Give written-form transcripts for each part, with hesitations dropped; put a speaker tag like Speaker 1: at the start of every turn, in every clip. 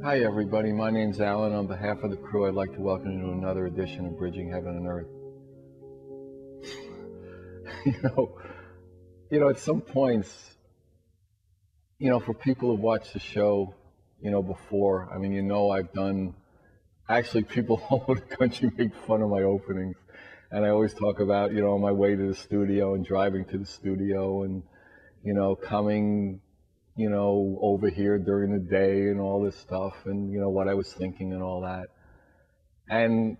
Speaker 1: Hi everybody, my name's Alan. On behalf of the crew, I'd like to welcome you to another edition of Bridging Heaven and Earth. At some points, for people who've watched the show, before, I've done, actually people all over the country make fun of my openings. And I always talk about, on my way to the studio and driving to the studio and, coming over here during the day and all this stuff and, what I was thinking and all that. And,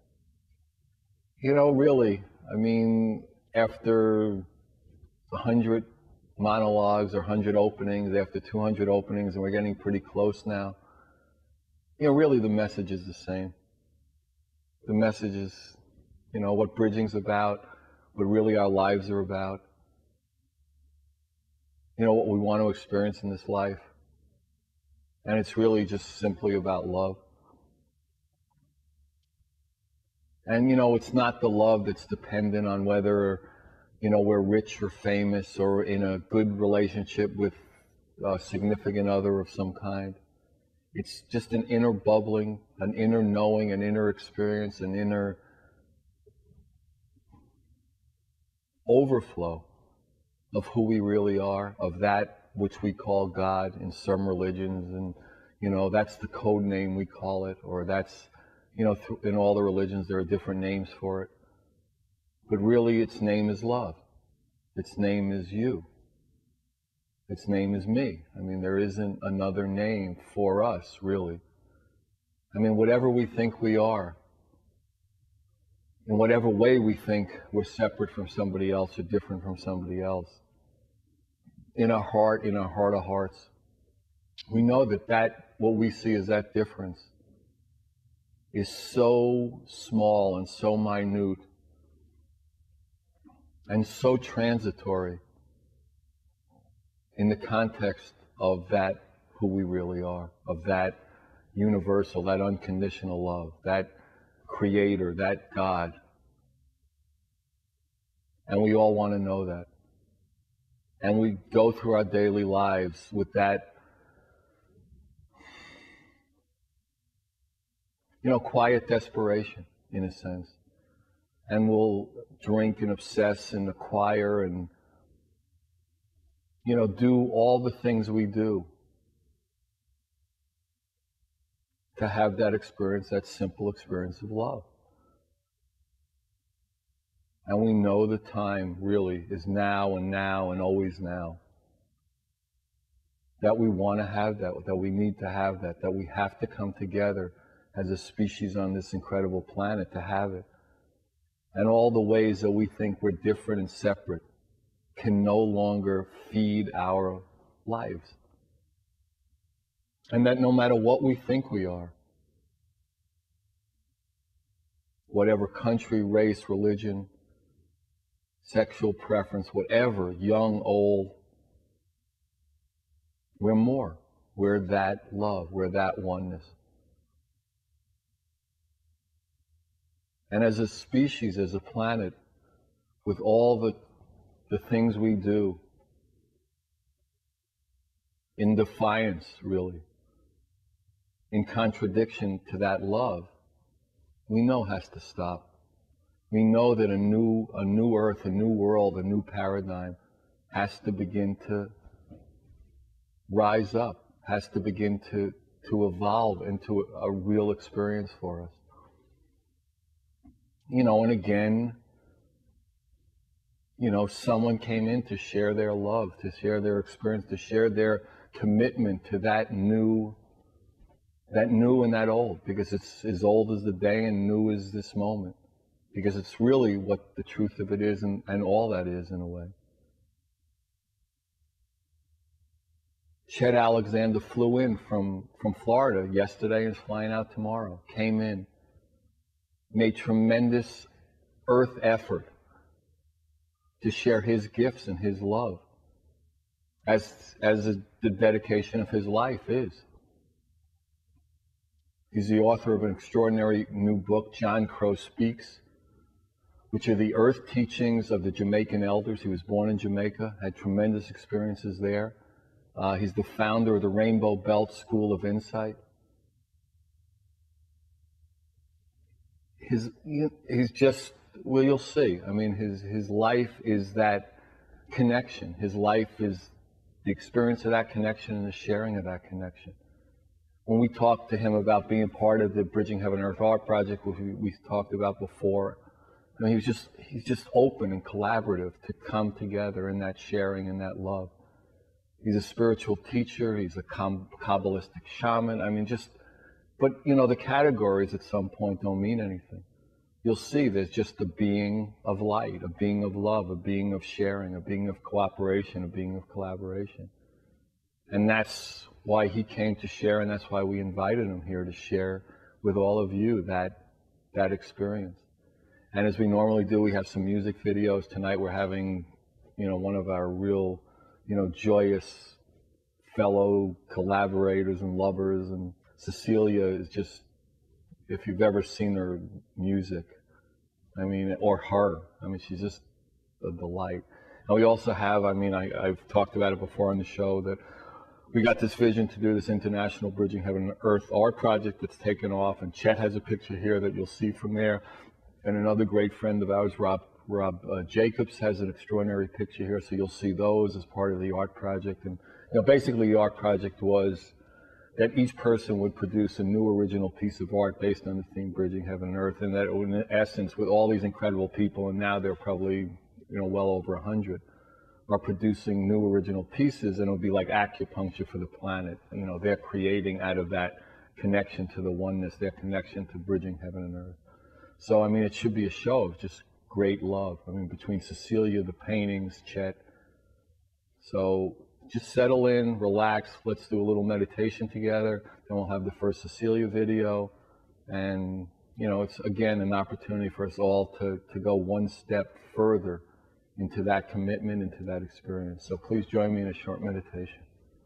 Speaker 1: really, after 100 monologues or 100 openings, after 200 openings, and we're getting pretty close now, really the message is the same. The message is, what bridging's about, what really our lives are about. What we want to experience in this life. And it's really just simply about love. And, it's not the love that's dependent on whether, we're rich or famous or in a good relationship with a significant other of some kind. It's just an inner bubbling, an inner knowing, an inner experience, an inner overflow of who we really are, of that which we call God in some religions, and that's the code name we call it, or that's in all the religions there are different names for it, but really its name is love. Its name is you. Its name is me. There isn't another name for us, really. Whatever we think we are, in whatever way we think we're separate from somebody else or different from somebody else, in our heart of hearts, we know that what we see as that difference is so small and so minute and so transitory in the context of that who we really are, of that universal, that unconditional love, that creator, that God. And we all want to know that. And we go through our daily lives with that, quiet desperation, in a sense. And we'll drink and obsess and acquire and, do all the things we do to have that experience, that simple experience of love. And we know the time really is now and always now. That we want to have that we need to have that we have to come together as a species on this incredible planet to have it. And all the ways that we think we're different and separate can no longer feed our lives. And that no matter what we think we are, whatever country, race, religion, sexual preference, whatever, young, old, we're more. We're that love. We're that oneness. And as a species, as a planet, with all the things we do, in defiance, really, in contradiction to that love, we know has to stop. We know that a new earth, a new world, a new paradigm has to begin to rise up, has to begin to evolve into a real experience for us. And again, someone came in to share their love, to share their experience, to share their commitment to that new and that old, because it's as old as the day and new as this moment, because it's really what the truth of it is and all that is in a way. Chet Alexander flew in from Florida yesterday and is flying out tomorrow, came in, made tremendous earth effort to share his gifts and his love as the dedication of his life is. He's the author of an extraordinary new book, John Crow Speaks, which are the earth teachings of the Jamaican elders. He was born in Jamaica, had tremendous experiences there. He's the founder of the Rainbow Belt School of Insight. he's just, well, you'll see. I mean, his life is that connection. His life is the experience of that connection and the sharing of that connection. When we talked to him about being part of the Bridging Heaven and Earth Art Project, which we talked about before, I mean, he's just open and collaborative to come together in that sharing and that love. He's a spiritual teacher. He's a Kabbalistic shaman. I mean, but you know, the categories at some point don't mean anything. You'll see there's just a being of light, a being of love, a being of sharing, a being of cooperation, a being of collaboration. And that's why he came to share, and that's why we invited him here to share with all of you that experience. And as we normally do, we have some music videos. Tonight we're having, you know, one of our real, you know, joyous fellow collaborators and lovers, and Cecilia is just, if you've ever seen her music, I mean, or her, I mean, she's just a delight. And we also have, I mean, I've talked about it before on the show, that we got this vision to do this international Bridging Heaven and Earth art project that's taken off, and Chet has a picture here that you'll see from there. And another great friend of ours, Rob Jacobs, has an extraordinary picture here, so you'll see those as part of the art project. And you know, basically the art project was that each person would produce a new original piece of art based on the theme Bridging Heaven and Earth, and that in essence, with all these incredible people, and now they're probably, you know, well over 100, are producing new original pieces, and it'll be like acupuncture for the planet. You know, they're creating out of that connection to the oneness, their connection to Bridging Heaven and Earth. So, I mean, it should be a show of just great love. I mean, between Cecilia, the paintings, Chet. So just settle in, relax. Let's do a little meditation together. Then we'll have the first Cecilia video. And, you know, it's, again, an opportunity for us all to go one step further into that commitment, into that experience. So please join me in a short meditation.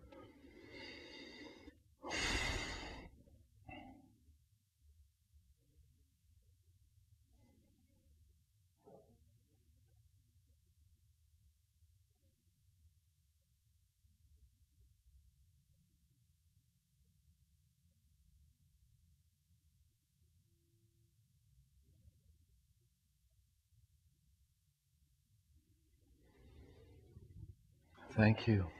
Speaker 1: Thank you.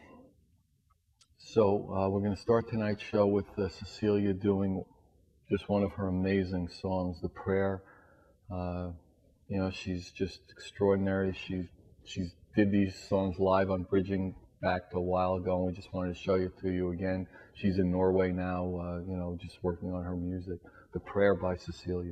Speaker 1: So we're going to start tonight's show with Cecilia doing just one of her amazing songs, The Prayer. You know, she's just extraordinary. She did these songs live on Bridging back a while ago, and we just wanted to show it to you again. She's in Norway now, you know, just working on her music. The Prayer by Cecilia.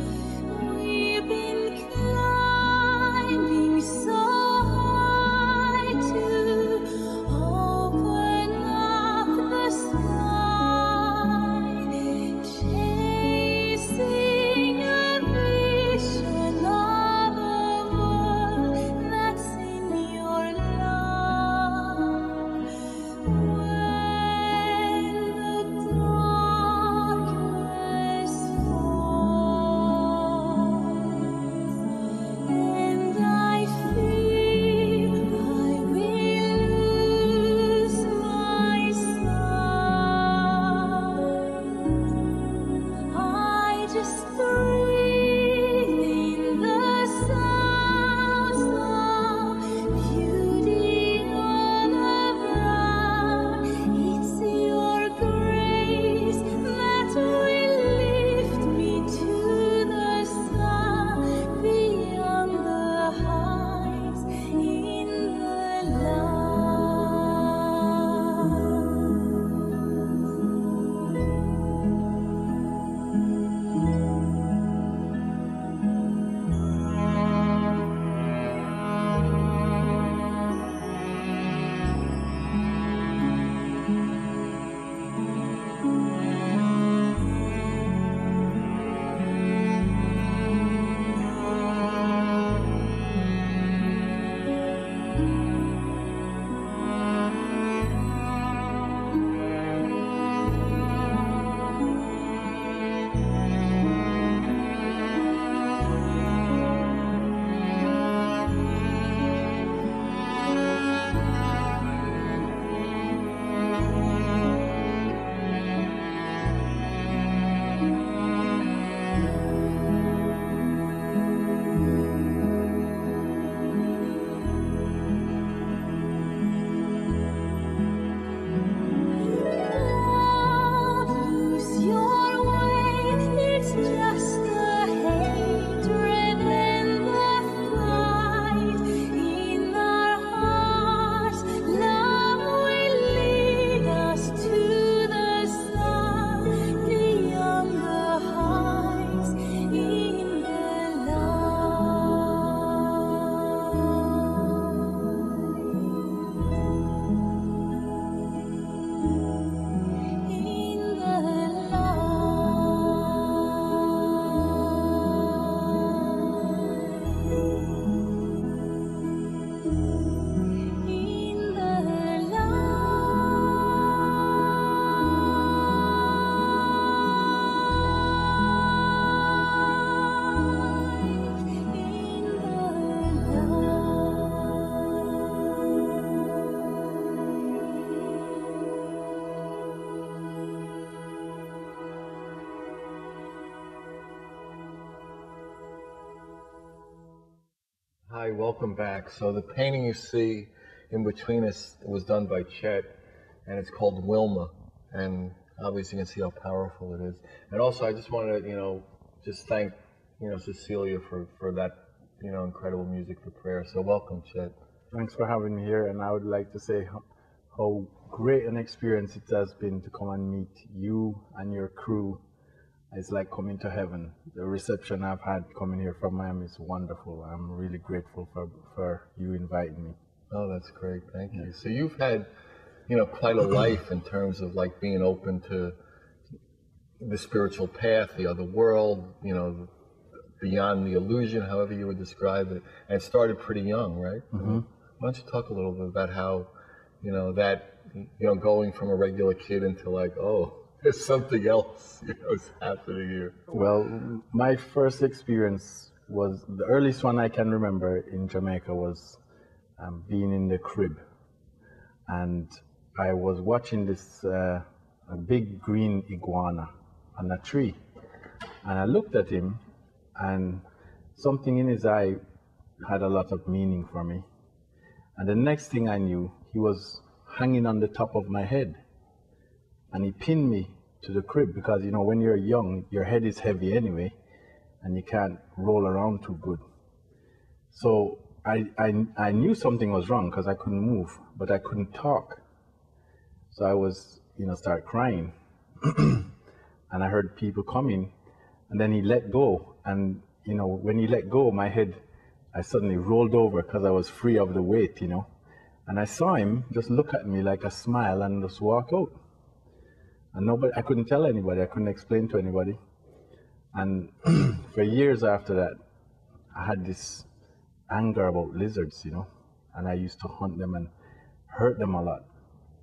Speaker 2: We've been climbing so high.
Speaker 1: Hi, welcome back. So the painting you see in between us was done by Chet, and it's called Wilma. And obviously you can see how powerful it is. And also I just wanted to, just thank, Cecilia for that, incredible music for prayer. So welcome, Chet.
Speaker 2: Thanks for having me here, and I would like to say how great an experience it has been to come and meet you and your crew. It's like coming to heaven. The reception I've had coming here from Miami is wonderful. I'm really grateful for you inviting me.
Speaker 1: Oh, that's great. Thank you. So you've had, quite a life in terms of like being open to the spiritual path, the other world, beyond the illusion, however you would describe it. And it started pretty young, right?
Speaker 2: Mm-hmm.
Speaker 1: Why don't you talk a little bit about how, going from a regular kid into like, oh, there's something else, is happening here.
Speaker 2: Well, my first experience was, the earliest one I can remember in Jamaica was being in the crib. And I was watching this a big green iguana on a tree. And I looked at him, and something in his eye had a lot of meaning for me. And the next thing I knew, he was hanging on the top of my head. And he pinned me to the crib because, when you're young, your head is heavy anyway, and you can't roll around too good. So I knew something was wrong because I couldn't move, but I couldn't talk. So I was, start crying. And I heard people coming, and then he let go. And, when he let go, my head, I suddenly rolled over because I was free of the weight, And I saw him just look at me like a smile and just walk out. And I couldn't tell anybody, I couldn't explain to anybody. And for years after that, I had this anger about lizards, and I used to hunt them and hurt them a lot.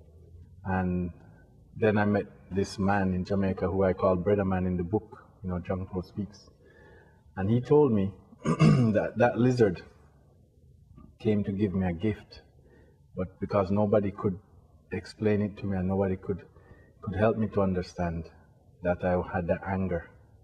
Speaker 2: And then I met this man in Jamaica who I call Bredda Man in the book, John Crow Speaks. And he told me that lizard came to give me a gift, but because nobody could explain it to me and nobody could help me to understand that I had that anger.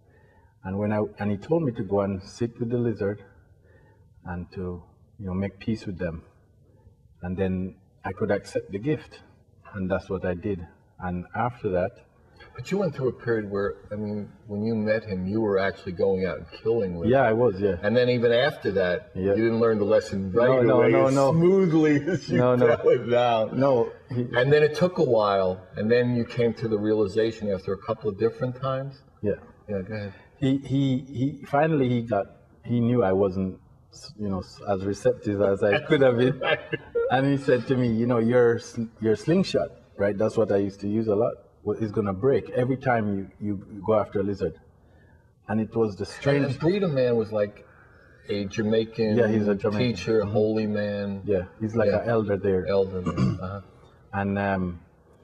Speaker 2: And he told me to go and sit with the lizard and to make peace with them, and then I could accept the gift, and that's what I did. And after that,
Speaker 1: but you went through a period where, when you met him, you were actually going out and killing lizards.
Speaker 2: Yeah, I was, yeah.
Speaker 1: And then even after that, you didn't learn the lesson right away
Speaker 2: no.
Speaker 1: as smoothly as you fell it down.
Speaker 2: No.
Speaker 1: And then it took a while, and then you came to the realization after a couple of different times.
Speaker 2: Yeah.
Speaker 1: Yeah, go ahead.
Speaker 2: He finally he knew I wasn't, as receptive as I could have been. And he said to me, your slingshot, right? That's what I used to use a lot. Is going to break every time you go after a lizard. And it was the strange...
Speaker 1: And Bredda Man was like a Jamaican,
Speaker 2: he's a Jamaican
Speaker 1: teacher, holy man.
Speaker 2: Yeah, he's like an elder there.
Speaker 1: Elder man. Uh-huh.
Speaker 2: And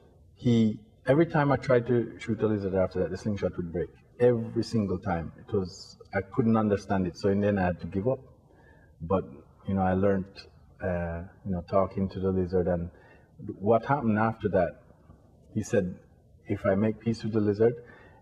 Speaker 2: every time I tried to shoot a lizard after that, the slingshot would break. Every single time. I couldn't understand it, so in the end I had to give up. But, I learned, talking to the lizard, and what happened after that, he said, if I make peace with the lizard,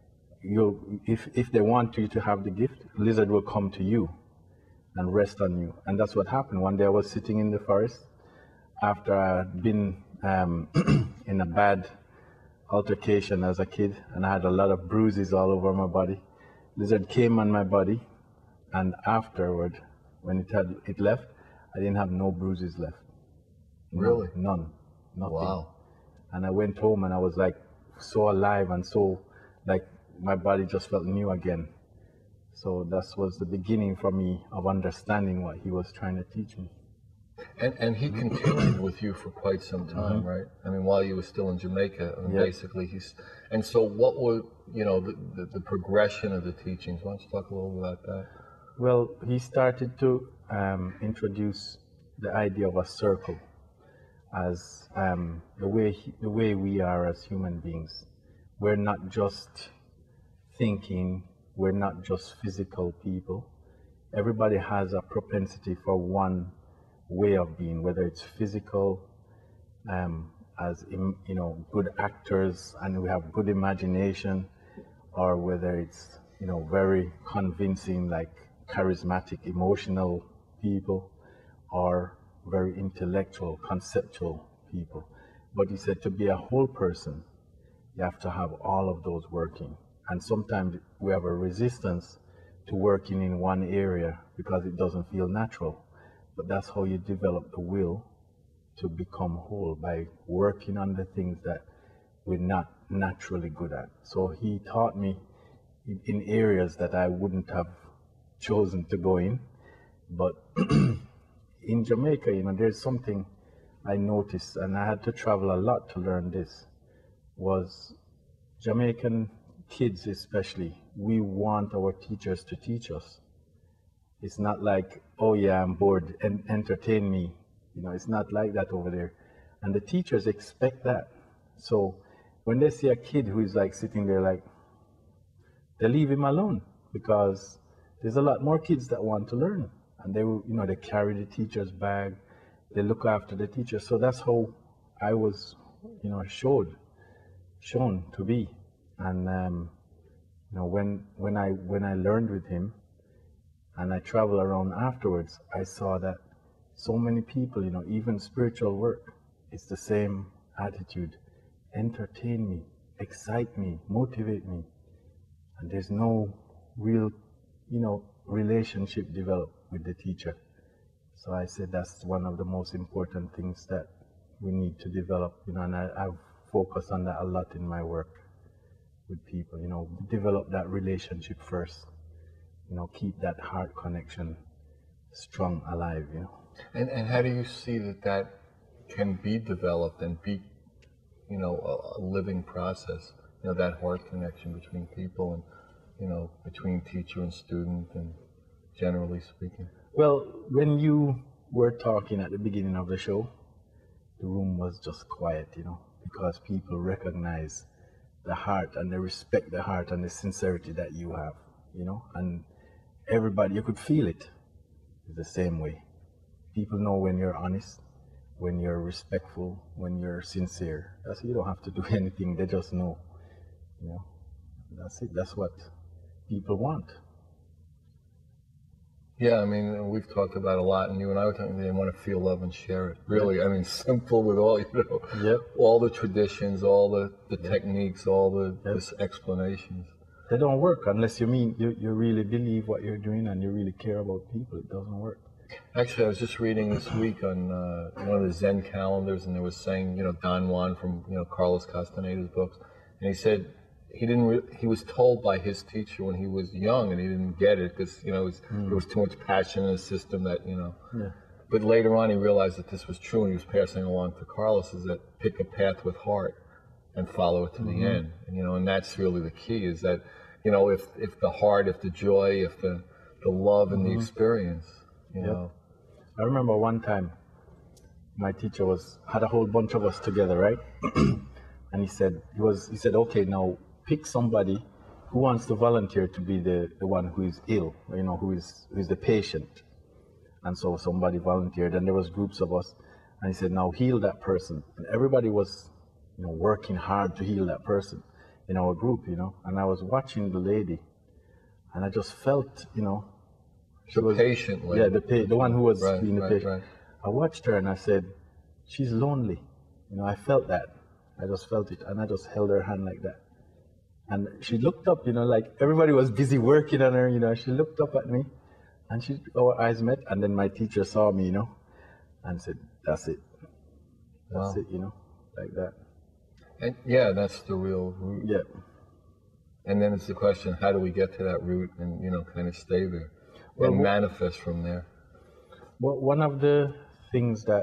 Speaker 2: if they want you to have the gift, the lizard will come to you and rest on you. And that's what happened. One day I was sitting in the forest after I had been in a bad altercation as a kid, and I had a lot of bruises all over my body. Lizard came on my body, and afterward, when it left, I didn't have no bruises left.
Speaker 1: Really?
Speaker 2: None. Nothing.
Speaker 1: Wow.
Speaker 2: And I went home and I was like so alive and so like my body just felt new again. So that was the beginning for me of understanding what he was trying to teach me.
Speaker 1: And he continued with you for quite some time, right? While you were still in Jamaica, basically and so what were, the progression of the teachings? Why don't you talk a little about that?
Speaker 2: Well, he started to introduce the idea of a circle as the way we are as human beings. We're not just thinking, we're not just physical people. Everybody has a propensity for one way of being, whether it's physical, as good actors and we have good imagination, or whether it's very convincing, like charismatic, emotional people. or very intellectual, conceptual people. But he said to be a whole person, you have to have all of those working. And sometimes we have a resistance to working in one area because it doesn't feel natural. But that's how you develop the will to become whole, by working on the things that we're not naturally good at. So he taught me in areas that I wouldn't have chosen to go in. But in Jamaica, there's something I noticed, and I had to travel a lot to learn this, was Jamaican kids especially, we want our teachers to teach us. It's not like, oh yeah, I'm bored, and entertain me. It's not like that over there. And the teachers expect that. So when they see a kid who is like sitting there, like, they leave him alone, because there's a lot more kids that want to learn. And they carry the teacher's bag, they look after the teacher. So that's how I was, shown to be. And when I learned with him, and I traveled around afterwards, I saw that so many people, even spiritual work, it's the same attitude. Entertain me, excite me, motivate me. And there's no real, relationship developed with the teacher. So I said that's one of the most important things that we need to develop, and I've focused on that a lot in my work with people, develop that relationship first, keep that heart connection strong, alive,
Speaker 1: And how do you see that can be developed and be, a living process, that heart connection between people and, between teacher and student, and generally speaking?
Speaker 2: Well, when you were talking at the beginning of the show, the room was just quiet, because people recognize the heart, and they respect the heart and the sincerity that you have, and everybody, you could feel it the same way. People know when you're honest, when you're respectful, when you're sincere. You don't have to do anything, they just know, That's it, that's what people want.
Speaker 1: Yeah, I mean, we've talked about a lot, and you and I were talking, they want to feel love and share it. Really, yep. I mean, simple with all,
Speaker 2: yep.
Speaker 1: all the traditions, all the yep. techniques, all the
Speaker 2: yep.
Speaker 1: explanations.
Speaker 2: They don't work unless you really believe what you're doing and you really care about people. It doesn't work.
Speaker 1: Actually, I was just reading this week on one of the Zen calendars, and they were saying, Don Juan from, Carlos Castaneda's books, and he said, he was told by his teacher when he was young, and he didn't get it because there was too much passion in the system that
Speaker 2: Yeah.
Speaker 1: But later on, he realized that this was true, and he was passing along to Carlos, is that pick a path with heart and follow it to the end. And, and that's really the key. Is that if the heart, if the joy, if the love and the experience,
Speaker 2: Yep. I remember one time, my teacher had a whole bunch of us together, right? And he said, okay, now pick somebody who wants to volunteer to be the one who is ill, who is the patient. And so somebody volunteered, and there was groups of us, and he said, now heal that person. And everybody was, working hard to heal that person in our group, and I was watching the lady, and I just felt, she was
Speaker 1: patient lady.
Speaker 2: Yeah, the one who was being the patient.
Speaker 1: Right.
Speaker 2: I watched her and I said, she's lonely. I felt that. I just felt it, and I just held her hand like that. And she looked up, like everybody was busy working on her, she looked up at me, and our eyes met, and then my teacher saw me, and said, that's it. That's it, like that.
Speaker 1: And yeah, that's the real root.
Speaker 2: Yeah.
Speaker 1: And then it's the question, how do we get to that root and, kind of stay there and manifest from there?
Speaker 2: Well, one of the things that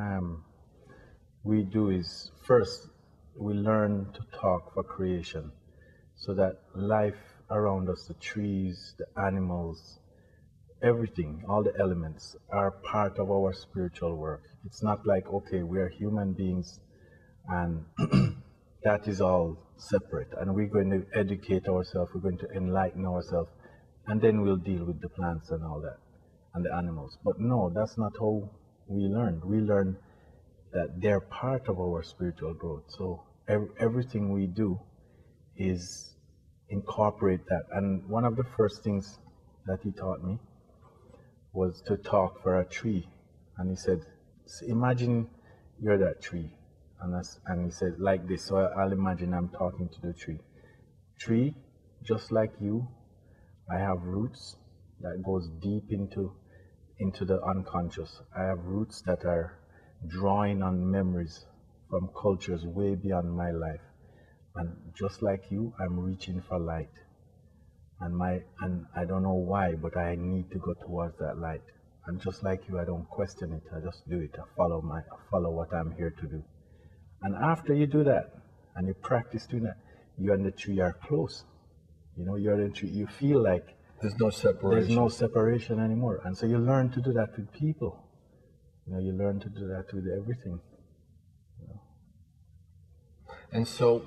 Speaker 2: we do is, first, we learn to talk for creation, so that life around us, the trees, the animals, everything, all the elements are part of our spiritual work. It's not like, okay, we are human beings and that is all separate, and we're going to educate ourselves, we're going to enlighten ourselves, and then we'll deal with the plants and all that, and the animals. But no, that's not how we learn. We learn that they're part of our spiritual growth. So everything we do is incorporate that. And one of the first things that he taught me was to talk for a tree And he said, imagine you're that tree. And he said, like this. So I'll imagine I'm talking to the tree. Tree, just like you, I have roots that goes deep into the unconscious. I have roots that are drawing on memories from cultures way beyond my life. And just like you, I'm reaching for light. And I don't know why, but I need to go towards that light. And just like you, I don't question it. I just do it. I follow what I'm here to do. And after you do that, and you practice doing that, you and the tree are close. You know, you're the tree. You feel like
Speaker 1: There's no separation.
Speaker 2: there's no separation anymore. And so you learn to do that with people. You know, you learn to do that with everything. You know.
Speaker 1: And so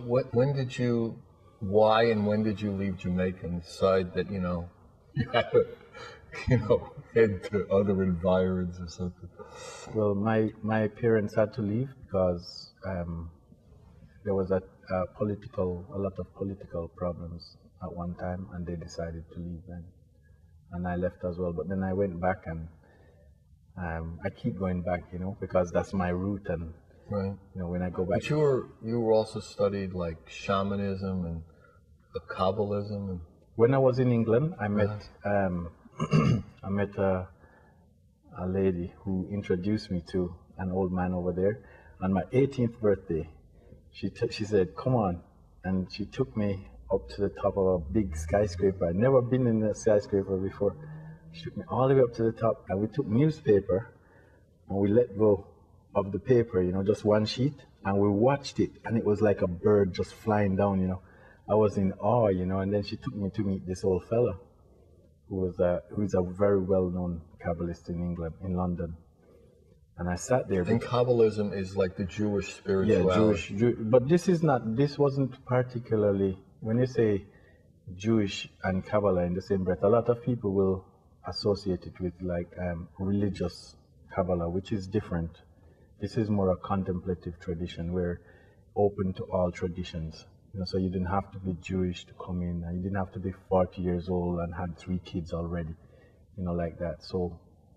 Speaker 1: why and when did you leave Jamaica and decide that, you had to, head to other environs or something?
Speaker 2: Well, my parents had to leave because there was a lot of political problems at one time, and they decided to leave then. And I left as well, but then I went back, and I keep going back, because that's my route, and
Speaker 1: Right.
Speaker 2: When I go back.
Speaker 1: But you were also studied like shamanism and the Kabbalism. And
Speaker 2: When I was in England, I met I met a lady who introduced me to an old man over there. On my 18th birthday, she said, "Come on," and she took me up to the top of a big skyscraper. I'd never been in a skyscraper before. She took me all the way up to the top, and we took newspaper, and we let go of the paper, just one sheet, and we watched it, and it was like a bird just flying down, I was in awe, and then she took me to meet this old fella who's a very well-known Kabbalist in England, in London. And I sat there.
Speaker 1: And Kabbalism is like the Jewish spirituality.
Speaker 2: Yeah, Jewish, but this wasn't particularly, when you say Jewish and Kabbalah in the same breath, a lot of people will associate it with like religious Kabbalah, which is different. This is more a contemplative tradition. We're open to all traditions. So you didn't have to be Jewish to come in, and you didn't have to be 40 years old and had 3 kids already, like that. So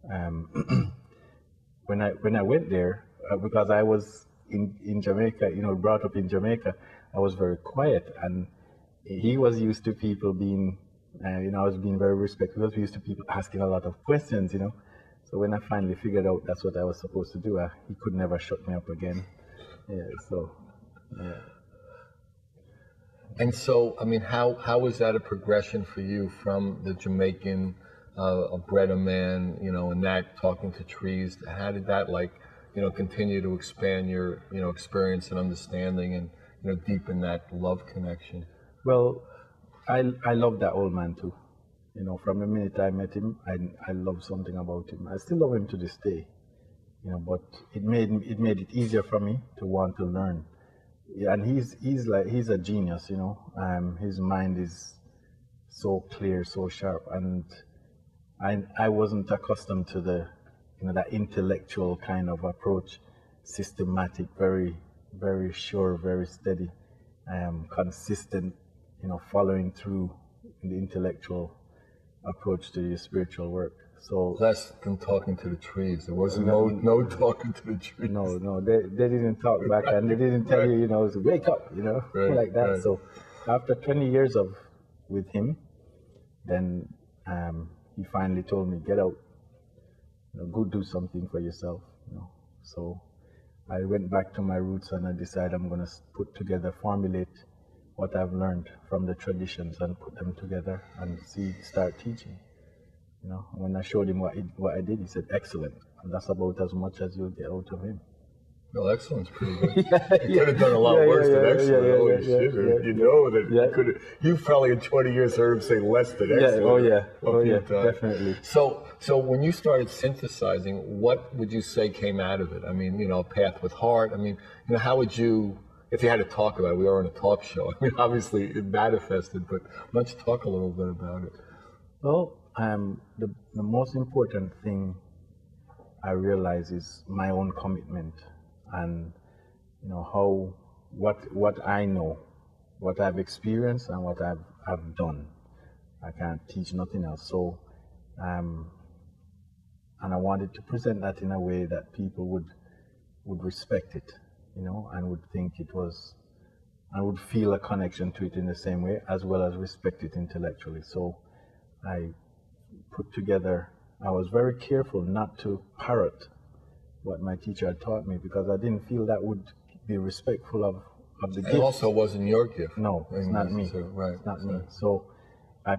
Speaker 2: when I went there, because I was in Jamaica, brought up in Jamaica, I was very quiet, and he was used to people being, I was being very respectful. I was used to people asking a lot of questions, So when I finally figured out that's what I was supposed to do, he could never shut me up again. Yeah.
Speaker 1: And so, how was that a progression for you from the Jamaican Bredda Man, and that talking to trees? How did that continue to expand your, experience and understanding and, deepen that love connection?
Speaker 2: Well, I love that old man too. From the minute I met him, I love something about him. I still love him to this day. But it made it easier for me to want to learn. Yeah, and he's a genius, his mind is so clear, so sharp, and I wasn't accustomed to the that intellectual kind of approach, systematic, very, very sure, very steady, consistent, following through the intellectual approach to your spiritual work. So
Speaker 1: less than talking to the trees. There wasn't no talking to the trees.
Speaker 2: No, they didn't talk back, and they didn't tell you, to wake up, like that. Right. So after 20 years with him, then he finally told me, get out, go do something for yourself, So I went back to my roots, and I decided I'm going to formulate what I've learned from the traditions and put them together and start teaching. When I showed him what I did, he said, excellent. And that's about as much as you'll get out of him.
Speaker 1: Well, excellent's pretty good. You could have done a lot worse than excellent. Holy shit. You could have. You probably in 20 years heard him say less than excellent.
Speaker 2: Definitely.
Speaker 1: So when you started synthesizing, what would you say came out of it? Path with Heart. How would you, if you had to talk about it, we are on a talk show. Obviously it manifested, but why don't you talk a little bit about it?
Speaker 2: Well, the most important thing I realize is my own commitment, and what I know, what I've experienced, and what I've done. I can't teach nothing else. So, and I wanted to present that in a way that people would respect it, you know, and would think it was, and would feel a connection to it in the same way, as well as respect it intellectually. So I put together, I was very careful not to parrot what my teacher had taught me, because I didn't feel that would be respectful of the gift.
Speaker 1: It also wasn't your gift.
Speaker 2: No, it's not me.
Speaker 1: Right.
Speaker 2: It's not me. So I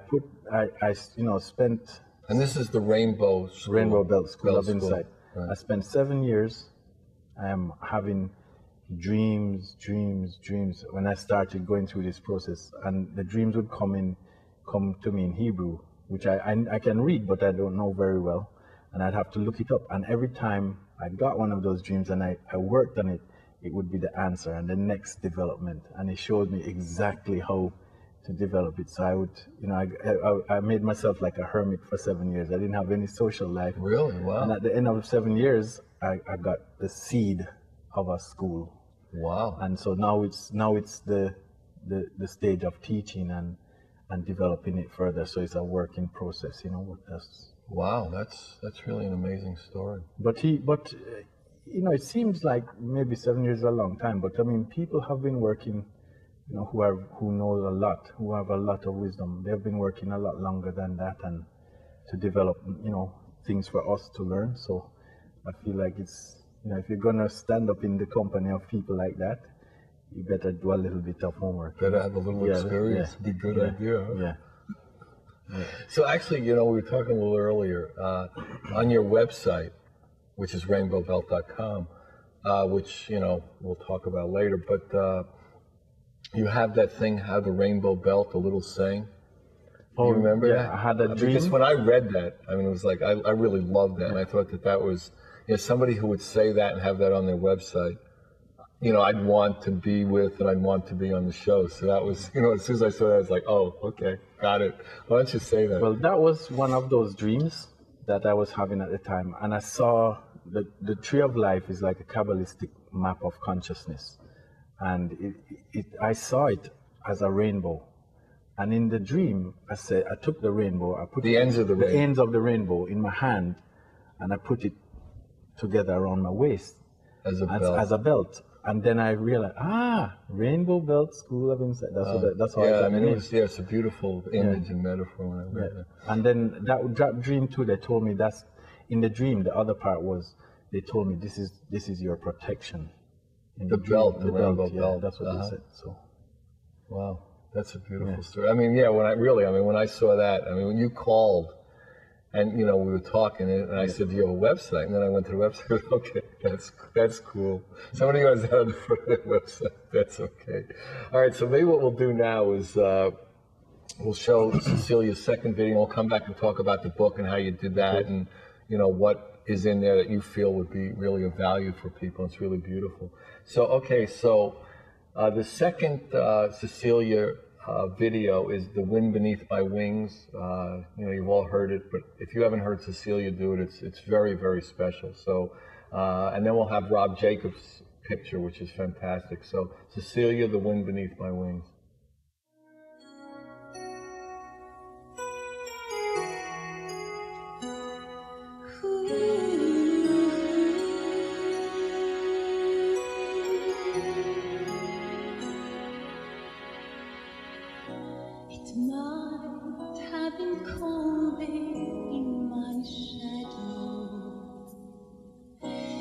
Speaker 2: spent.
Speaker 1: And this is the Rainbow School.
Speaker 2: Rainbow Belt School of Insight.
Speaker 1: Right.
Speaker 2: I spent 7 years having dreams. When I started going through this process, and the dreams would come to me in Hebrew, which I can read, but I don't know very well, and I'd have to look it up. And every time I got one of those dreams and I worked on it, it would be the answer and the next development, and it showed me exactly how to develop it. So I would, you know, I made myself like a hermit for 7 years. I didn't have any social life.
Speaker 1: Really? Wow.
Speaker 2: And at the end of 7 years, I got the seed of a school.
Speaker 1: Wow.
Speaker 2: And so now it's the stage of teaching and developing it further. So it's a work in process, you know.
Speaker 1: Wow, that's really an amazing story.
Speaker 2: But you know, it seems like maybe 7 years is a long time, but I mean, people have been working, you know, who know a lot, who have a lot of wisdom. They've been working a lot longer than that, and to develop, you know, things for us to learn. So I feel like it's, you know, if you're gonna stand up in the company of people like that, you better do a little bit of homework.
Speaker 1: Better have a little experience.
Speaker 2: Yeah,
Speaker 1: Be a good idea. Huh?
Speaker 2: Yeah.
Speaker 1: So actually, you know, we were talking a little earlier, on your website, which is rainbowbelt.com, which, you know, we'll talk about later, but you have that thing, how the rainbow belt, a little saying. Do you remember that?
Speaker 2: I had a dream.
Speaker 1: Because when I read that, I mean, it was like, I really loved that, and I thought that was, you know, somebody who would say that and have that on their website, you know, I'd want to be with, and I'd want to be on the show. So that was, you know, as soon as I saw that, I was like, oh, okay, got it. Why don't you say that?
Speaker 2: Well, that was one of those dreams that I was having at the time, and I saw the tree of life is like a Kabbalistic map of consciousness, and I saw it as a rainbow, and in the dream I took the rainbow, I put
Speaker 1: the ends of the rainbow.
Speaker 2: Ends of the rainbow in my hand, and I put it together around my waist
Speaker 1: as a belt.
Speaker 2: And then I realized, Rainbow Belt School of Insight. That's how I got the name.
Speaker 1: It's a beautiful image and metaphor when I read that.
Speaker 2: And then that dream too, they told me that's in the dream. The other part was they told me this is your protection. In
Speaker 1: the belt, the rainbow belt.
Speaker 2: That's what they said. So,
Speaker 1: wow, that's a beautiful story. I mean, when I saw that, I mean, when you called. And, you know, we were talking, and I said, do you have a website? And then I went to the website. Okay, that's cool. Somebody has that on the front of their website. That's okay. All right, so maybe what we'll do now is we'll show Cecilia's second video. We'll come back and talk about the book and how you did that, and, you know, what is in there that you feel would be really of value for people. It's really beautiful. So, the second Cecilia video is The Wind Beneath My Wings. You know, you've all heard it, but if you haven't heard Cecilia do it, it's very, very special. So, and then we'll have Rob Jacobs' picture, which is fantastic. So, Cecilia, The Wind Beneath My Wings.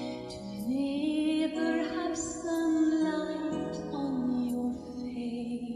Speaker 3: Never have sunlight on your face.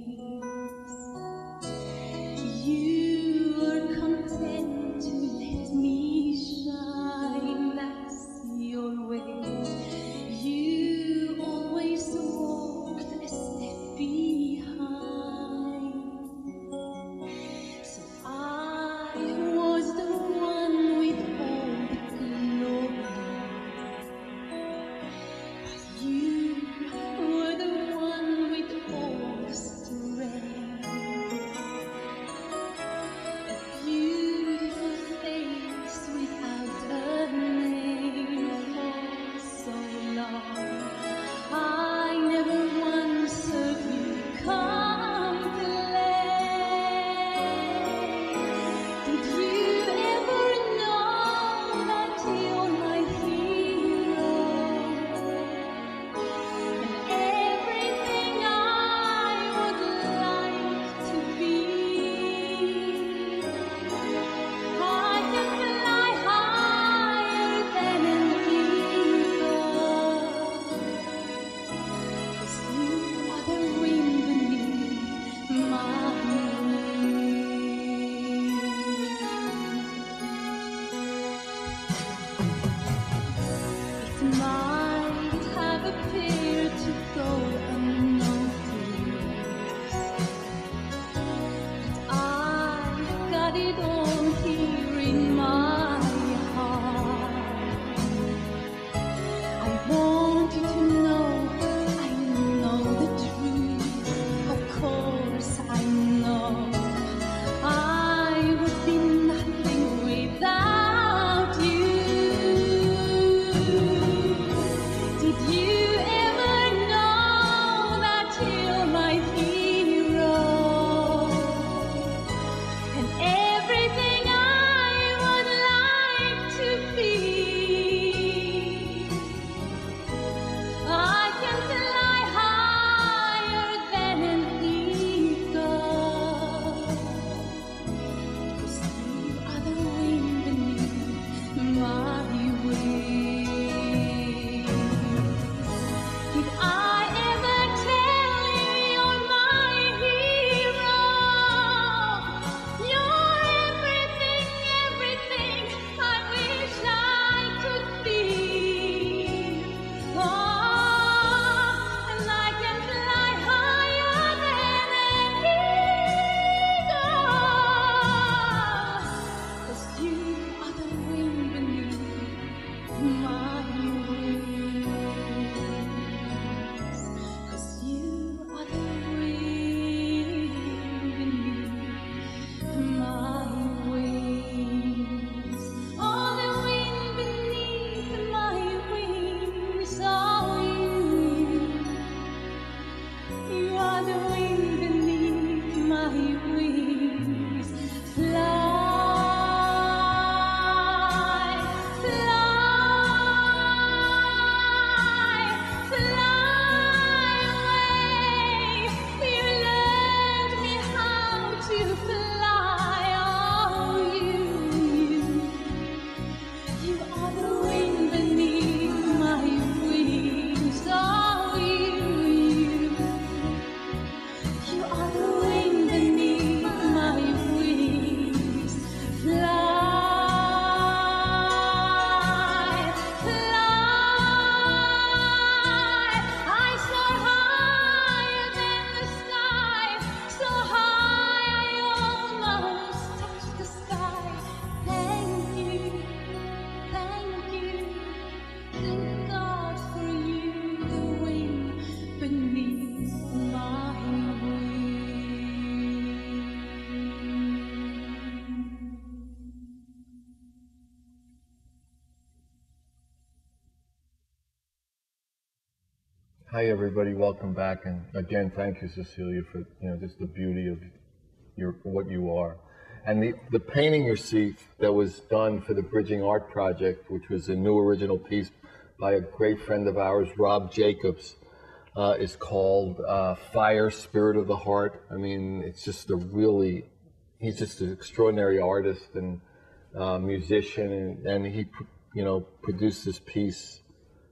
Speaker 1: Hi everybody, welcome back, and again, thank you, Cecilia, for just the beauty of what you are, and the painting you see that was done for the Bridging Art Project, which was a new original piece by a great friend of ours, Rob Jacobs, is called Fire, Spirit of the Heart. I mean, it's just he's just an extraordinary artist and musician, and he produced this piece.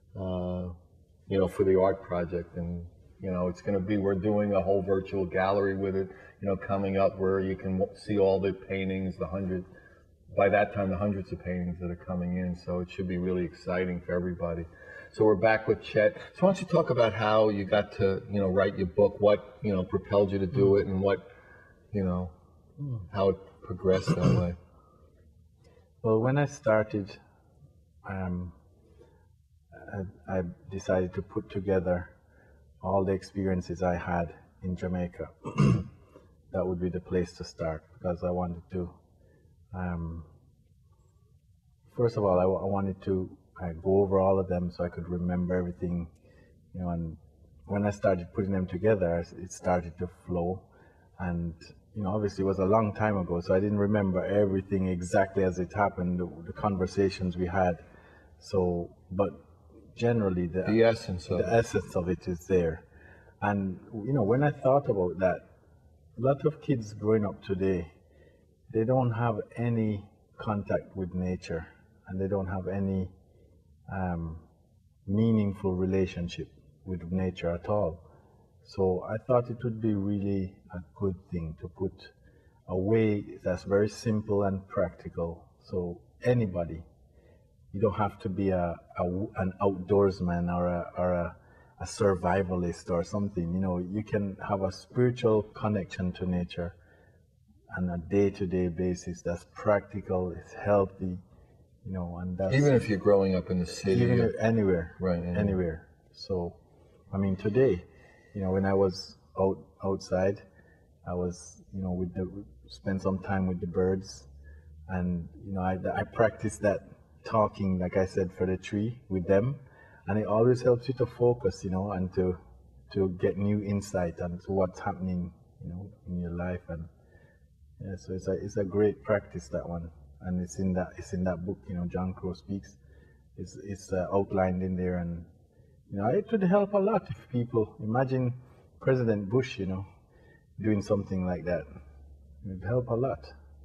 Speaker 1: For the art project, and it's going to be, we're doing a whole virtual gallery with it, coming up, where you can see all the paintings, by that time, the hundreds of paintings that are coming in, so it should be really exciting for everybody. So we're back with Chet. So why don't you talk about how you got to, write your book, what, propelled you to do it, and what, how it progressed that way?
Speaker 2: Well, when I started, I decided to put together all the experiences I had in Jamaica. That would be the place to start, because I wanted to, first of all, I wanted to go over all of them so I could remember everything, and when I started putting them together, it started to flow. And, obviously it was a long time ago, so I didn't remember everything exactly as it happened, the conversations we had. So, but generally the essence of it is there. And when I thought about that, a lot of kids growing up today, they don't have any contact with nature, and they don't have any meaningful relationship with nature at all. So I thought it would be really a good thing to put a way that's very simple and practical, so anybody, you don't have to be an outdoorsman or a survivalist or something. You can have a spiritual connection to nature on a day-to-day basis that's practical, it's healthy, and that's...
Speaker 1: Even if you're growing up in the city.
Speaker 2: Even anywhere.
Speaker 1: Right.
Speaker 2: Anywhere. So, I mean, today, when I was outside, I was, spent some time with the birds, and, I practiced that talking, like I said, for the tree with them, and it always helps you to focus, and to get new insight into what's happening, in your life. And yeah, so it's a great practice, that one, and it's in that book, John Crow Speaks. It's outlined in there, and it would help a lot if people imagine President Bush, doing something like that. It would help a lot,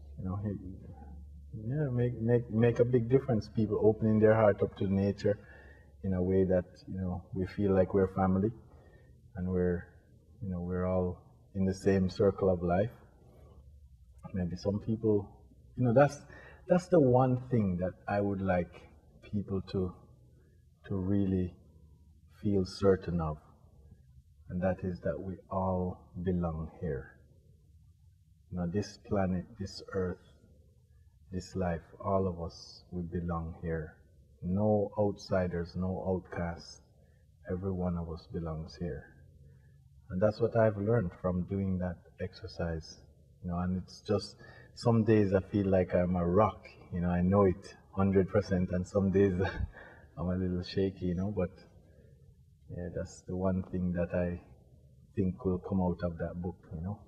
Speaker 2: Yeah, make a big difference. People opening their heart up to nature in a way that we feel like we're family, and we're all in the same circle of life. Maybe some people, that's the one thing that I would like people to really feel certain of, and that is that we all belong here. This planet, this earth, this life, all of us, we belong here. No outsiders, no outcasts. Every one of us belongs here. And that's what I've learned from doing that exercise. And it's just, some days I feel like I'm a rock, I know it 100%, and some days I'm a little shaky, but yeah, that's the one thing that I think will come out of that book,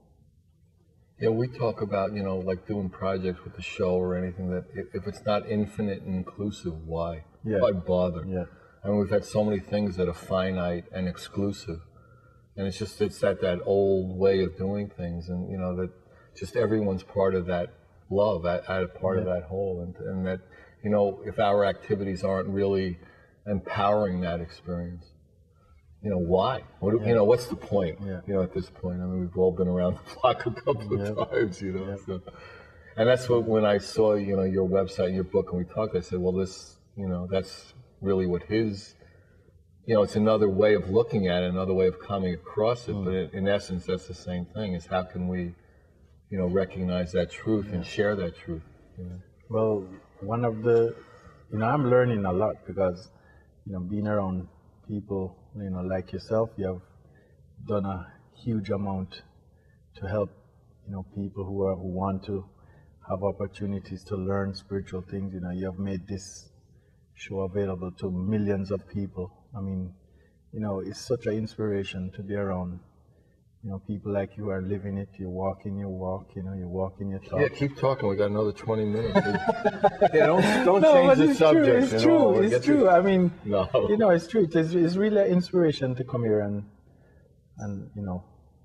Speaker 1: Yeah, we talk about, like doing projects with the show or anything, that if it's not infinite and inclusive, why?
Speaker 2: Yeah.
Speaker 1: Why bother?
Speaker 2: Yeah.
Speaker 1: I mean, we've had so many things that are finite and exclusive. And it's that old way of doing things, and, that just everyone's part of that love, at a part of that whole. And that, if our activities aren't really empowering that experience, why? What's the point?
Speaker 2: Yeah.
Speaker 1: At this point, I mean, we've all been around the block a couple of times,
Speaker 2: Yeah.
Speaker 1: So. And that's what, when I saw, your website, your book, and we talked, I said, well, this, that's really what his, it's another way of looking at it, another way of coming across it. But in essence, that's the same thing, is how can we, recognize that truth and share that truth?
Speaker 2: Well, one of the, I'm learning a lot, because, being around people, like yourself, you have done a huge amount to help, people who want to have opportunities to learn spiritual things. You have made this show available to millions of people. I mean, you know, it's such an inspiration to be around. You know, people like you are living it. You walk in your walk. You know, you walk in your talk.
Speaker 1: Yeah, keep talking. We got another 20 minutes. Yeah, don't
Speaker 2: No,
Speaker 1: change
Speaker 2: but
Speaker 1: the
Speaker 2: it's
Speaker 1: subject.
Speaker 2: true. It's true. It's true. I mean,
Speaker 1: No.
Speaker 2: you know, it's true. It's really an inspiration to come here and you know,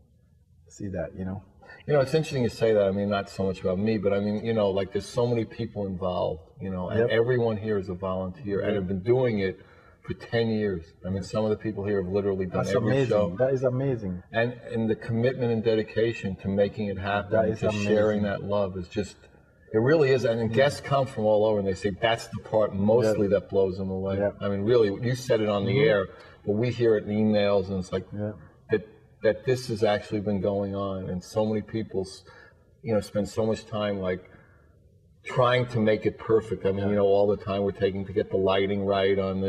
Speaker 2: see that. You know.
Speaker 1: You know, it's interesting you say that. I mean, not so much about me, but I mean, you know, like there's so many people involved, you know, and everyone here is a volunteer and have been doing it for 10 years. I mean, some of the people here have literally done every show.
Speaker 2: That is amazing.
Speaker 1: And the commitment and dedication to making it happen,
Speaker 2: That is
Speaker 1: to
Speaker 2: amazing.
Speaker 1: sharing that love is just, it really is. And guests come from all over and they say that's the part mostly that blows them away.
Speaker 2: Yeah.
Speaker 1: I mean, really, you said it on the air, but we hear it in emails and it's like, that this has actually been going on, and so many people, you know, spend so much time like trying to make it perfect. I mean, you know, all the time we're taking to get the lighting right on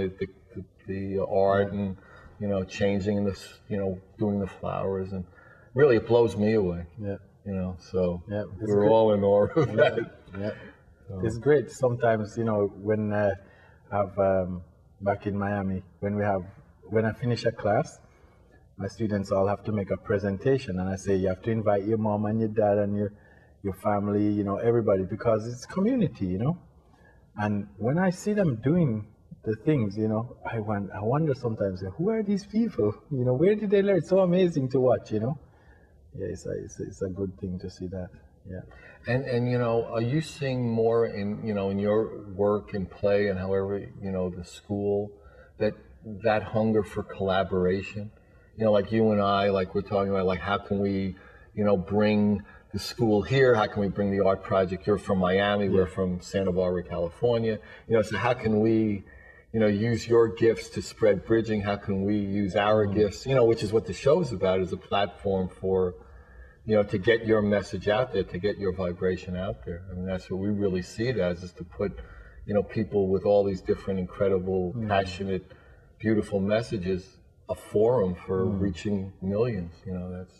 Speaker 1: the art, and you know, changing this, you know, doing the flowers, and really it blows me away. Yeah. You know, so we're all in awe of that.
Speaker 2: Yeah. So. It's great. Sometimes, you know, when I've back in Miami, when I finish a class, my students all have to make a presentation, and I say you have to invite your mom and your dad and your family, you know, everybody, because it's community, you know. And when I see them doing the things, you know, I wonder sometimes, who are these people? You know, where did they learn? It's so amazing to watch, you know. Yeah, it's a good thing to see that. Yeah.
Speaker 1: And you know, are you seeing more in, you know, in your work and play and however, you know, the school, that hunger for collaboration? You know, like you and I, like we're talking about, like how can we, you know, bring the school here? How can we bring the art project? You're from Miami, we're from Santa Barbara, California. You know, so how can we, you know, use your gifts to spread bridging? How can we use our gifts? You know, which is what the show's about, is a platform for, you know, to get your message out there, to get your vibration out there. I mean, that's what we really see it as, is to put, you know, people with all these different, incredible, passionate, beautiful messages, a forum for reaching millions. You know, that's.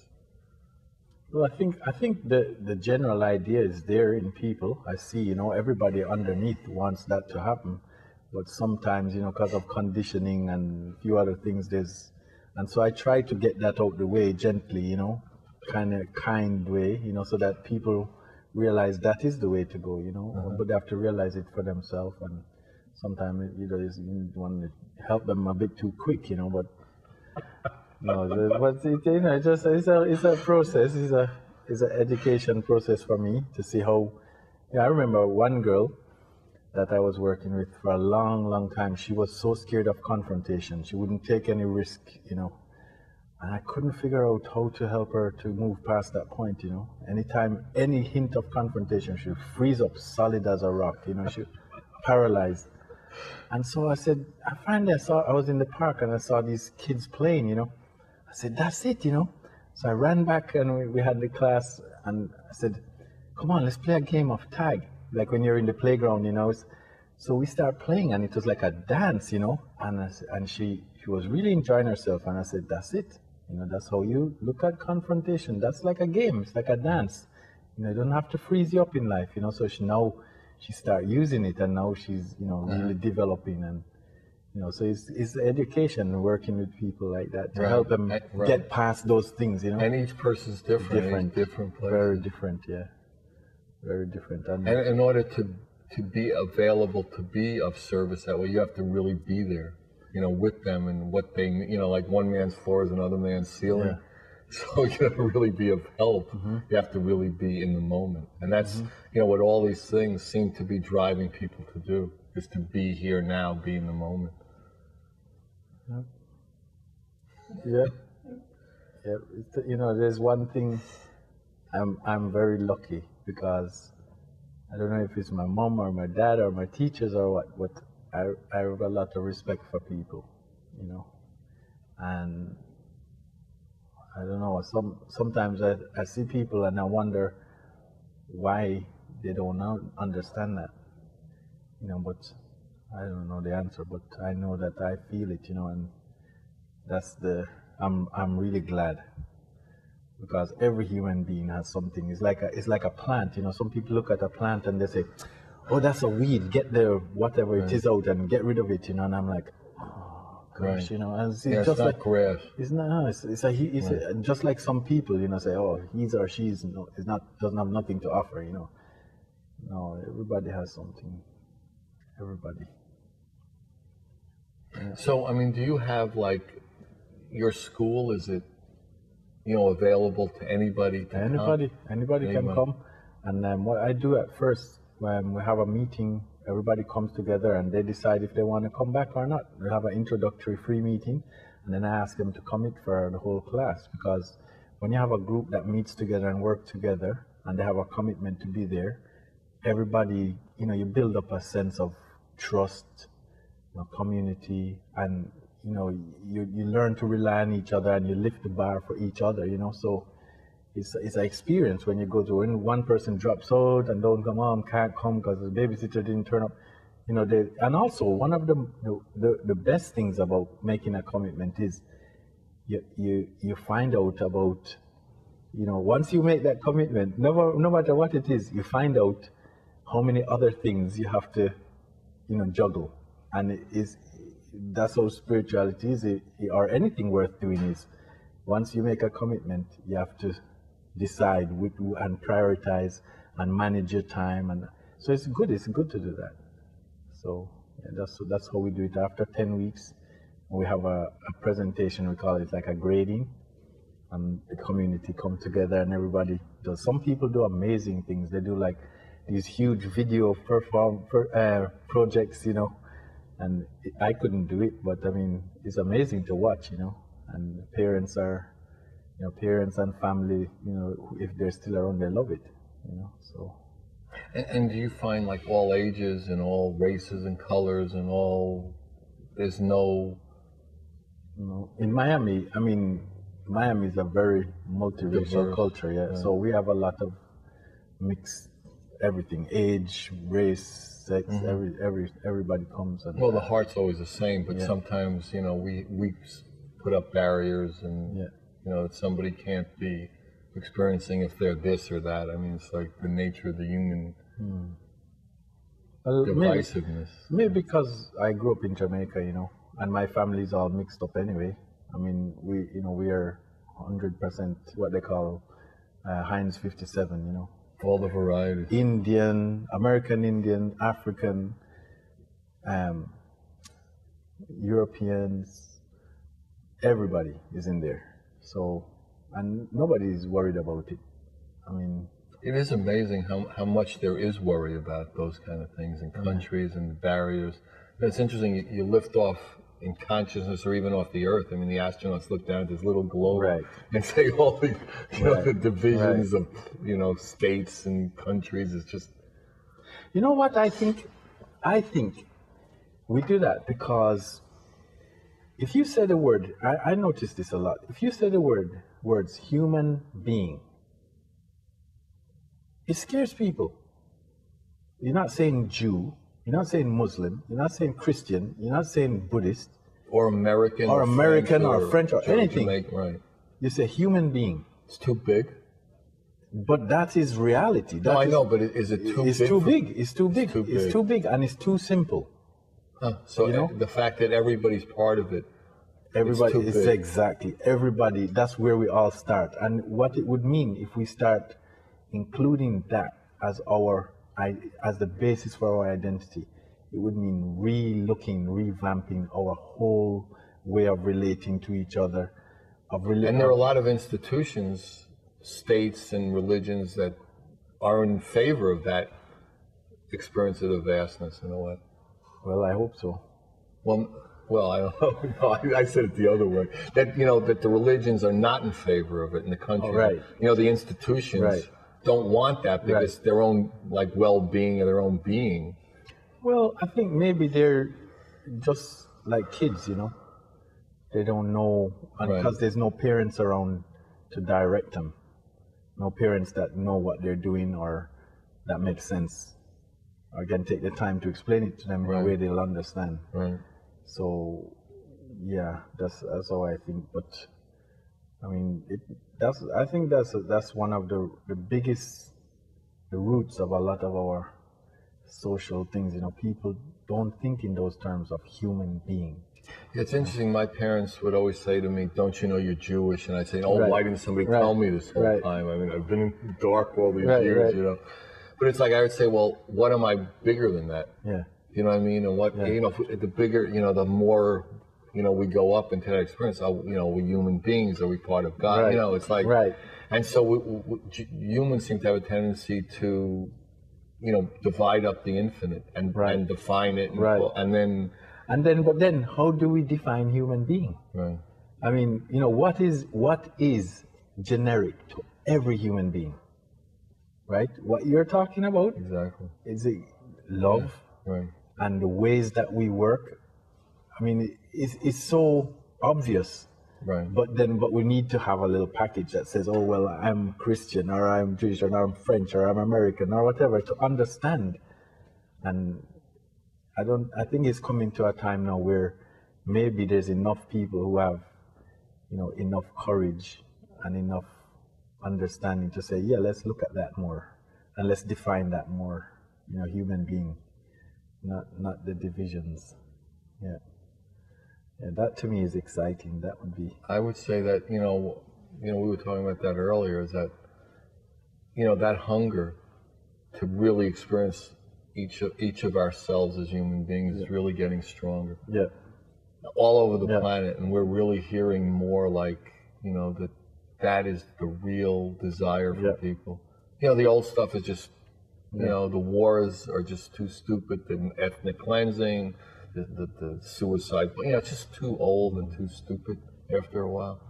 Speaker 2: Well, I think the general idea is there in people. I see, you know, everybody underneath wants that to happen, but sometimes, you know, because of conditioning and a few other things, and so I try to get that out the way gently, you know, kind way, you know, so that people realize that is the way to go, you know, but they have to realize it for themselves, and sometimes, you know, you want to help them a bit too quick, you know, but. No, but it, you know, it's a process. It's an education process for me to see how. Yeah, I remember one girl that I was working with for a long time. She was so scared of confrontation. She wouldn't take any risk, you know. And I couldn't figure out how to help her to move past that point, you know. Anytime, any hint of confrontation, she'd freeze up solid as a rock, you know. She paralyzed. And so I said, I was in the park and I saw these kids playing, you know. I said, that's it, you know. So I ran back and we had the class, and I said, come on, let's play a game of tag, like when you're in the playground, you know. So we start playing, and it was like a dance, you know. And she was really enjoying herself, and I said, that's it, you know. That's how you look at confrontation. That's like a game. It's like a dance. You know, you don't have to freeze you up in life, you know. So she started using it, and now she's, you know, really developing, and you know, so it's education, working with people like that to help them get past those things, you know.
Speaker 1: And each person's different places.
Speaker 2: Very different, yeah, very different.
Speaker 1: And in order to be available, to be of service that way, you have to really be there, you know, with them and what they, you know, like one man's floor is another man's ceiling. Yeah. So you have to really be of help. You have to really be in the moment. And that's, you know, what all these things seem to be driving people to do, is to be here now, be in the moment.
Speaker 2: Yeah. You know, there's one thing, I'm very lucky, because I don't know if it's my mom or my dad or my teachers or what, but I have a lot of respect for people, you know. And I don't know, sometimes I see people and I wonder why they don't understand that, you know, but I don't know the answer, but I know that I feel it, you know, and I'm really glad, because every human being has something. It's like a plant, you know. Some people look at a plant and they say, oh, that's a weed, get the whatever it is out and get rid of it, you know, and I'm like, oh gosh, you know, and it's
Speaker 1: Yeah,
Speaker 2: just
Speaker 1: it's not
Speaker 2: like
Speaker 1: grass.
Speaker 2: it's not. No, it's just like some people, you know, say, oh, he's or she's no, is not doesn't have nothing to offer, you know. No, everybody has something. Everybody.
Speaker 1: So, I mean, do you have like your school? Is it, you know, available to anybody to
Speaker 2: Anybody can
Speaker 1: Anybody.
Speaker 2: come. And what I do at first, when we have a meeting, everybody comes together and they decide if they want to come back or not. We have an introductory free meeting, and then I ask them to commit for the whole class, because when you have a group that meets together and work together and they have a commitment to be there, everybody, you know, you build up a sense of trust, you know, community, and you know, you learn to rely on each other and you lift the bar for each other, you know. So it's an experience when you go to, when one person drops out and don't come home, can't come because the babysitter didn't turn up, you know. And also one of the best things about making a commitment is you find out about, you know, once you make that commitment, no matter what it is, you find out how many other things you have to, you know, juggle. And that's how spirituality is, or anything worth doing is, once you make a commitment, you have to decide and prioritize and manage your time. And so it's good to do that. So yeah, that's how we do it. After 10 weeks, we have a presentation, we call it like a grading, and the community come together and everybody does. Some people do amazing things. They do like these huge video projects, you know, and I couldn't do it, but I mean, it's amazing to watch, you know. And the parents and family, you know, if they're still around, they love it, you know. So.
Speaker 1: And do you find like all ages and all races and colors and all, there's no...
Speaker 2: No. In Miami, I mean, Miami is a very multiracial
Speaker 1: Diverse,
Speaker 2: culture, yeah. So we have a lot of mixed everything, age, race, sex, everybody comes. And
Speaker 1: Well, the heart's always the same, but
Speaker 2: Yeah.
Speaker 1: sometimes, you know, we put up barriers and,
Speaker 2: Yeah.
Speaker 1: you know, that somebody can't be experiencing if they're this or that. I mean, it's like the nature of the human
Speaker 2: Well,
Speaker 1: divisiveness.
Speaker 2: maybe because I grew up in Jamaica, you know, and my family's all mixed up anyway. I mean, we are 100% what they call Heinz 57, you know.
Speaker 1: All the varieties.
Speaker 2: Indian, American Indian, African, Europeans, everybody is in there. So, and nobody is worried about it. I mean,
Speaker 1: It is amazing how much there is worry about those kind of things in countries and barriers. And it's interesting, you lift off in consciousness or even off the earth. I mean, the astronauts look down at this little globe
Speaker 2: Right.
Speaker 1: and say all the, you know,
Speaker 2: Right.
Speaker 1: the divisions
Speaker 2: Right.
Speaker 1: of, you know, states and countries. It's just...
Speaker 2: you know what I think? I think we do that because if you say the word, I notice this a lot. If you say the words human being, it scares people. You're not saying Jew, you're not saying Muslim, you're not saying Christian, you're not saying Buddhist,
Speaker 1: Or American,
Speaker 2: French or anything.
Speaker 1: Jamaican, right.
Speaker 2: You say human being,
Speaker 1: It's too big.
Speaker 2: but that is reality.
Speaker 1: No,
Speaker 2: That
Speaker 1: I
Speaker 2: is-
Speaker 1: know, but is it too
Speaker 2: It's
Speaker 1: big?
Speaker 2: too
Speaker 1: for-
Speaker 2: big. It's too big.
Speaker 1: too
Speaker 2: It's
Speaker 1: big.
Speaker 2: too big, and it's too simple.
Speaker 1: Huh. So
Speaker 2: You know?
Speaker 1: the fact that everybody's part of it,
Speaker 2: Everybody
Speaker 1: too
Speaker 2: is
Speaker 1: big.
Speaker 2: exactly everybody. That's where we all start, and what it would mean if we start including that as as the basis for our identity. It would mean revamping our whole way of relating to each other.
Speaker 1: and there are a lot of institutions, states, and religions that are in favor of that experience of the vastness. You know what?
Speaker 2: Well, I hope so.
Speaker 1: Well, I don't know. No, I said it the other way. That, you know, that the religions are not in favor of it in the country.
Speaker 2: Oh, right.
Speaker 1: You know, the institutions
Speaker 2: Right.
Speaker 1: don't want that because their own like well-being or their own being.
Speaker 2: Well, I think maybe they're just like kids, you know. They don't know, and
Speaker 1: Right.
Speaker 2: because there's no parents around to direct them. No parents that know what they're doing or that makes sense, or can take the time to explain it to them in a
Speaker 1: Right.
Speaker 2: way they'll understand.
Speaker 1: Right.
Speaker 2: So, yeah, that's how I think. But I mean, I think that's one of the biggest, the roots of a lot of our social things. You know, people don't think in those terms of human being.
Speaker 1: It's interesting. My parents would always say to me, "Don't you know you're Jewish?" And I'd say, "Oh,
Speaker 2: Right.
Speaker 1: why didn't somebody
Speaker 2: Right.
Speaker 1: tell me this whole
Speaker 2: Right.
Speaker 1: time? I mean, I've been in the dark all these
Speaker 2: Right,
Speaker 1: years,
Speaker 2: right.
Speaker 1: you know." But it's like I would say, "Well, what am I bigger than that?"
Speaker 2: Yeah.
Speaker 1: You know what I mean? And what,
Speaker 2: Yeah.
Speaker 1: you know, the bigger, you know, the more, you know, we go up into that experience, you know, we human beings, are we part of God?
Speaker 2: Right.
Speaker 1: You know, it's like,
Speaker 2: Right.
Speaker 1: and so humans seem to have a tendency to, you know, divide up the infinite and,
Speaker 2: Right.
Speaker 1: and define it. And,
Speaker 2: Right.
Speaker 1: and then,
Speaker 2: But then, how do we define human being?
Speaker 1: right.
Speaker 2: I mean, you know, what is generic to every human being, right? What you're talking about
Speaker 1: Exactly.
Speaker 2: is it love
Speaker 1: Right.
Speaker 2: and the ways that we work. I mean, it's so obvious,
Speaker 1: Right.
Speaker 2: but we need to have a little package that says, oh, well, I'm Christian, or I'm Jewish, or I'm French, or I'm American, or whatever, to understand. And I think it's coming to a time now where maybe there's enough people who have, you know, enough courage and enough understanding to say, yeah, let's look at that more and let's define that more, you know, human being, not the divisions. Yeah. Yeah, that to me is exciting. That would be.
Speaker 1: I would say that, you know, we were talking about that earlier, is that, you know, that hunger to really experience each of ourselves as human beings is really getting stronger.
Speaker 2: Yeah.
Speaker 1: All over the planet, and we're really hearing more like, you know, that is the real desire for people. You know, the old stuff is just, you know, the wars are just too stupid, the ethnic cleansing, the suicide, you know, it's just too old and too stupid after a while.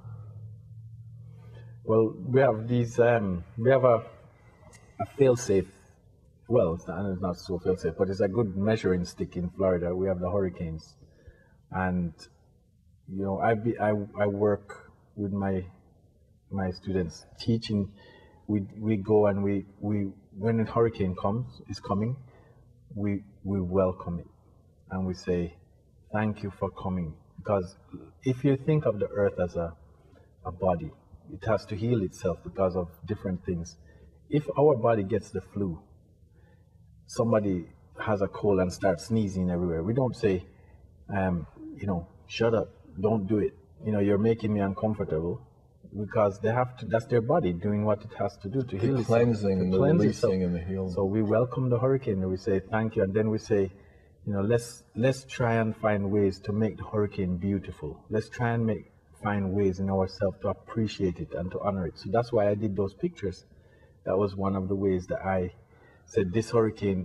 Speaker 2: Well, we have these, we have a fail-safe, well, it's not so fail-safe, but it's a good measuring stick in Florida. We have the hurricanes. And, you know, I work with my students teaching. We go and we when a hurricane is coming, we welcome it. And we say, thank you for coming. Because if you think of the earth as a body, it has to heal itself because of different things. If our body gets the flu, somebody has a cold and starts sneezing everywhere, we don't say, you know, shut up, don't do it. You know, you're making me uncomfortable, because they have to, that's their body doing what it has to do to heal itself.
Speaker 1: The cleansing and the releasing and the healing.
Speaker 2: So we welcome the hurricane and we say thank you, and then we say, you know, let's try and find ways to make the hurricane beautiful. Let's try and find ways in ourselves to appreciate it and to honor it. So that's why I did those pictures. That was one of the ways that I said this hurricane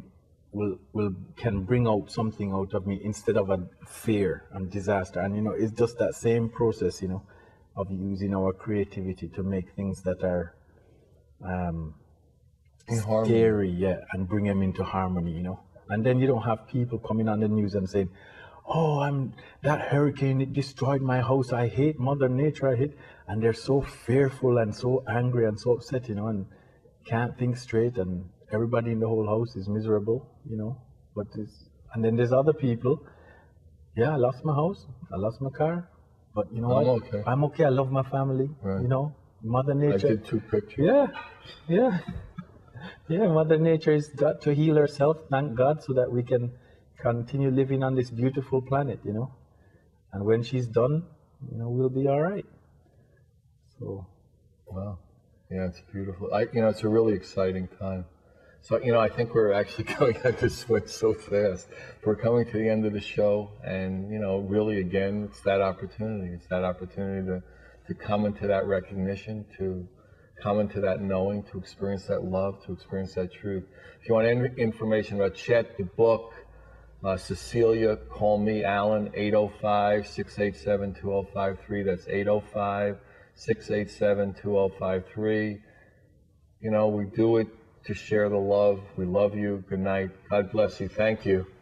Speaker 2: can bring out something out of me instead of a fear and disaster. And you know, it's just that same process, you know, of using our creativity to make things that are scary, and bring them into harmony, you know. And then you don't have people coming on the news and saying, oh, that hurricane, it destroyed my house, I hate Mother Nature, and they're so fearful and so angry and so upset, you know, and can't think straight, and everybody in the whole house is miserable, you know. And then there's other people, I lost my house, I lost my car, but you know what? I'm okay, I love my family, you know. Mother Nature.
Speaker 1: I did 2 pictures.
Speaker 2: Yeah, Mother Nature has got to heal herself, thank God, so that we can continue living on this beautiful planet, you know. And when she's done, you know, we'll be all right. So.
Speaker 1: Wow. Yeah, it's beautiful. You know, it's a really exciting time. So, you know, I think we're actually going at this way so fast. We're coming to the end of the show, and, you know, really, again, it's that opportunity. It's that opportunity to come into that recognition, to come into that knowing, to experience that love, to experience that truth. If you want any information about Chet, the book, Cecilia, call me, Alan, 805-687-2053. That's 805-687-2053. You know, we do it to share the love. We love you. Good night. God bless you. Thank you.